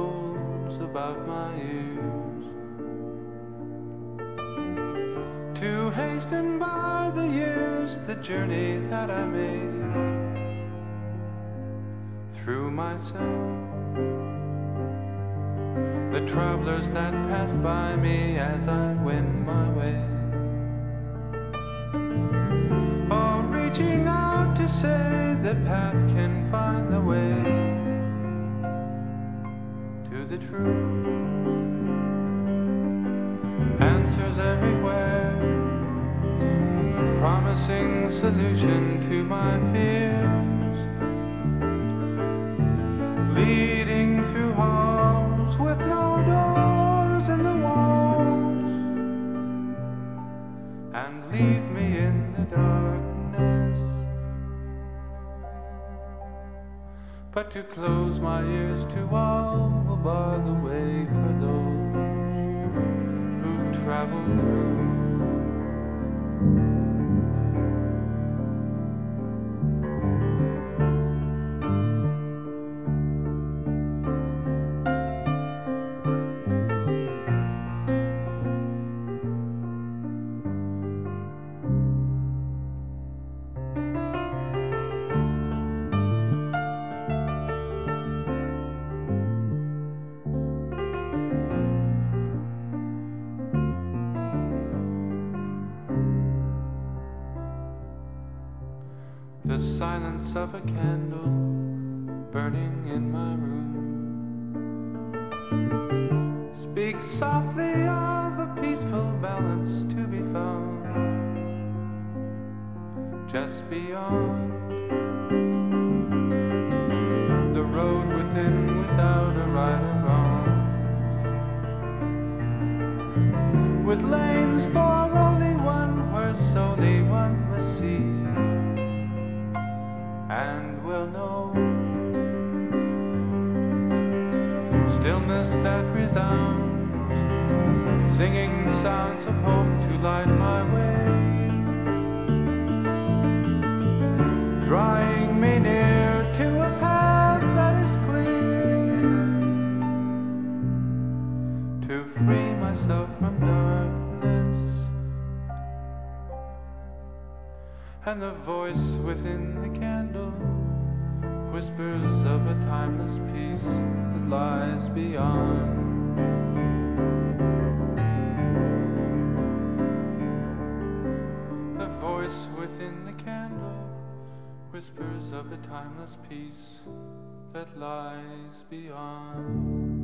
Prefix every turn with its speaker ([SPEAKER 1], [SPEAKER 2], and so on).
[SPEAKER 1] folds about my ears, to hasten by the years the journey that I make through myself, the travelers that pass by me as I wend my way, all reaching out to say the path can find the way to the truth. Answers everywhere, promising solution to my fears, leading through halls with no doors in the walls, and leave me in the darkness, but to close my ears to all will bar the way for those who've traveled through. The silence of a candle burning in my room speaks softly of a peaceful balance to be found just beyond the road within, without a right or wrong, with lanes for only one where solely one must see and will know. Stillness that resounds, singing sounds of hope to light my way, drawing me near to a path that is clear, to free myself from darkness. And the voice within the candle whispers of a timeless peace that lies beyond. The voice within the candle whispers of a timeless peace that lies beyond.